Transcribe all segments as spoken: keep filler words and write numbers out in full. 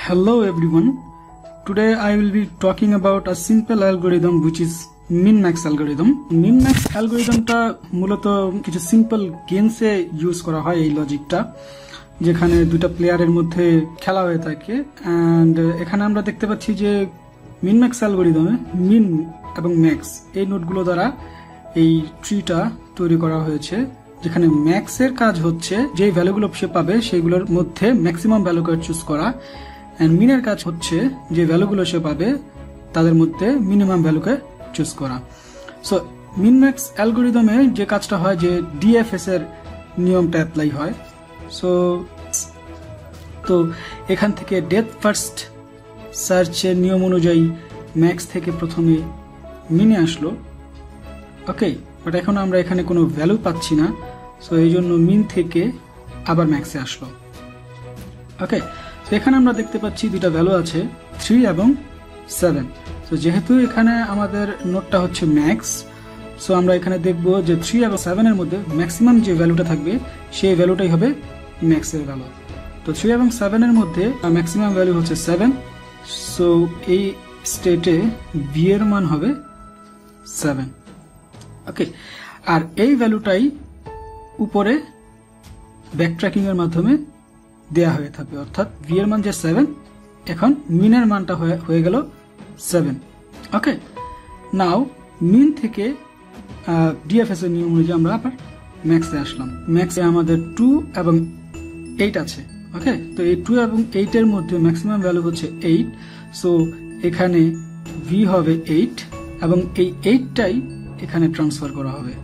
Hello everyone. Today I will be talking about a simple algorithm which is min-max algorithm. Min-max algorithm টা মূলত কিছু simple গেমসে use করা হয় এই লজিকটা, যেখানে দুটো প্লেয়ারের মধ্যে খেলা হয়ে থাকে। এন্ড এখানে আমরা দেখতে পাচ্ছি যে min-max অ্যালগরিদমে মিন এবং ম্যাক্স এই নোটগুলো দ্বারা এই ট্রিটা তৈরি করা হয়েছে, যেখানে ম্যাক্স এর কাজ হচ্ছে যে ভ্যালুগুলো সে পাবে সেগুলোর মধ্যে ম্যাক্সিমাম ভ্যালুকে চুজ করা, এন্ড মিনের কাজ হচ্ছে যে ভ্যালুগুলো সে পাবে তাদের মধ্যে মিনিমাম ভ্যালুকে চুজ করা। সো মিন ম্যাক্স অ্যালগরিদমে যে কাজটা হয় যে ডিএফএস এর নিয়মটা অ্যাপ্লাই হয়। সো তো এখান থেকে ডেপথ ফার্স্ট সার্চের নিয়ম অনুযায়ী ম্যাক্স থেকে প্রথমে মিনে আসলো, ওকে, বাট এখন আমরা এখানে কোনো ভ্যালু পাচ্ছি না, সো এই জন্য মিন থেকে আবার ম্যাক্সে আসলো। ওকে, তো এখানে আমরা দেখতে পাচ্ছি দুটা ভ্যালু আছে, থ্রি এবং সেভেন। তো যেহেতু এখানে আমাদের নোটটা হচ্ছে ম্যাক্স, সো আমরা এখানে দেখব যে থ্রি এবং সেভেন এর মধ্যে ম্যাক্সিমাম যে ভ্যালুটা থাকবে সেই ভ্যালুটাই হবে ম্যাক্সের ভ্যালু। তো থ্রি এবং সেভেন এর মধ্যে ম্যাক্সিমাম ভ্যালু হচ্ছে সেভেন, সো এই স্টেটে বি এর মান হবে সেভেন। ওকে, আর এই ভ্যালুটাই উপরে ব্যাকট্র্যাকিং এর মাধ্যমে দেয়া হয়ে থাকবে, অর্থাৎ ভি এর মান যে সেভেন, এখন মিনের মানটা হয়ে গেল সেভেন। ওকে, নাও মিন থেকে ডিএফএস এর নিয়ম অনুযায়ী আমরা আবার ম্যাক্সে আসলাম। ম্যাক্সে আমাদের টু এবং এইট আছে। ওকে, তো এই টু এবং এইট এর মধ্যে ম্যাক্সিমাম ভ্যালু হচ্ছে এইট, সো এখানে ভি হবে এইট এবং এই এইটটাই এখানে ট্রান্সফার করা হবে।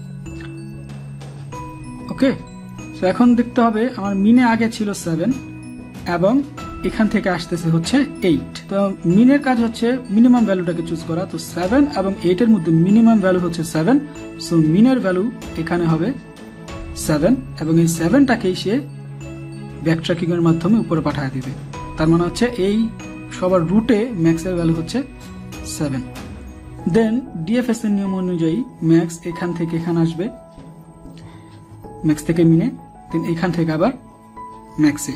ওকে, তো এখন দেখতে হবে আমার মিনে আগে ছিল সেভেন এবং এখান থেকে আসতেছে হচ্ছে এইট। তো মিনের কাজ হচ্ছে মিনিমাম ভ্যালুটাকে চুজ করা, তো সেভেন এবং এইট এর মধ্যে মিনিমাম ভ্যালু হচ্ছে সেভেন, সো মিনের ভ্যালু এখানে হবে সেভেন এবং এই সেভেনটাকেই সে ব্যাকট্র্যাকিং এর মাধ্যমে উপরে পাঠিয়ে দিবে। তার মানে হচ্ছে এই সবার রুটে ম্যাক্সের ভ্যালু হচ্ছে সেভেন। দেন ডিএফএস এর নিয়ম অনুযায়ী ম্যাক্স এখান থেকে এখানে আসবে, ম্যাক্স থেকে মিনে, দেন এখান থেকে আবার ম্যাক্সে।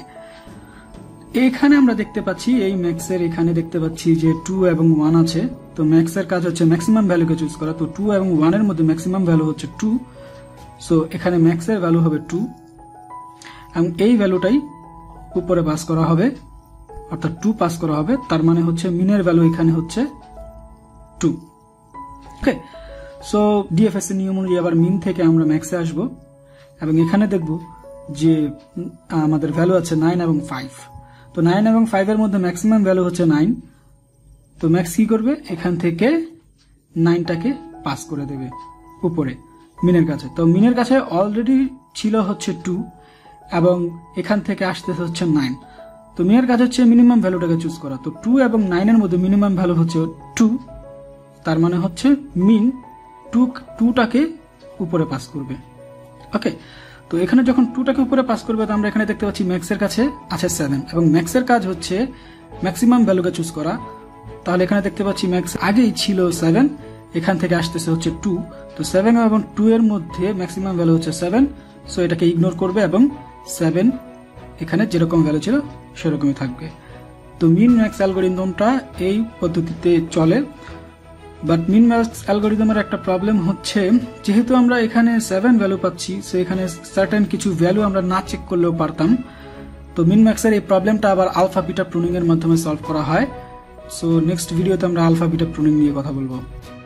এখানে আমরা দেখতে পাচ্ছি এই ম্যাক্সের এখানে দেখতে পাচ্ছি যে টু এবং ওয়ান আছে, তো ম্যাক্সের কাজ হচ্ছে ম্যাক্সিমাম ভ্যালুকে চুজ করা, তো টু এবং ওয়ান এর মধ্যে ম্যাক্সিমাম ভ্যালু হচ্ছে টু, সো এখানে ম্যাক্সের ভ্যালু হবে টু এবং এই ভ্যালুটাই উপরে পাস করা হবে, অর্থাৎ টু পাস করা হবে, তার মানে হচ্ছে মিনের ভ্যালু এখানে হচ্ছে টু। ওকে, সো ডিএফএস এর নিয়ম অনুযায়ী আবার মিন থেকে আমরা ম্যাক্সে আসব এবং এখানে দেখব যে আমাদের ভ্যালু আছে নাইন এবং ফাইভ। তো নাইন এবং ফাইভ এর মধ্যে ম্যাক্সিমাম ভ্যালু হচ্ছে নাইন, তো ম্যাক্স কি করবে এখান থেকে নাইনটাকে পাস করে দেবে উপরে মিনের কাছে। তো মিনের কাছে অলরেডি ছিল হচ্ছে টু এবং এখান থেকে আসতেছে হচ্ছে নাইন, তো মিনের কাছে হচ্ছে মিনিমাম ভ্যালুটাকে চুজ করা, তো টু এবং নাইন এর মধ্যে মিনিমাম ভ্যালু হচ্ছে টু, তার মানে হচ্ছে মিন টু টুটাকে উপরে পাস করবে। ওকে, তো এখানে যখন টুটাকে উপরে পাস করবে, তো আমরা এখানে দেখতে পাচ্ছি ম্যাক্সের কাছে আছে সেভেন এবং ম্যাক্সের কাজ হচ্ছে ম্যাক্সিমাম ভ্যালুকে চুজ করা, তাহলে এখানে দেখতে পাচ্ছি ম্যাক্স আগেই ছিল সেভেন, এখান থেকে আসতেছে হচ্ছে টু, তো সেভেন এবং টু এর মধ্যে ম্যাক্সিমাম ভ্যালু হচ্ছে সেভেন, সো এটাকে ইগনোর করবে এবং সেভেন এখানে যেরকম ভ্যালু ছিল সেরকমই থাকবে। তো মিন ম্যাক্স অ্যালগরিদমটা এই পদ্ধতিতে চলে, বাট মিন ম্যাক্স অ্যালগরিদমের একটা প্রবলেম হচ্ছে যেহেতু আমরা এখানে সেভেন ভ্যালু পাচ্ছি, সো এখানে সার্টেন কিছু ভ্যালু আমরা না চেক করলেও পারতাম। তো মিন ম্যাক্সের এই প্রবলেমটা আবার আলফা বিটা প্রুনিং এর মাধ্যমে সলভ করা হয়। সো নেক্সট ভিডিওতে আমরা আলফা বিটা প্রুনিং নিয়ে কথা বলবো।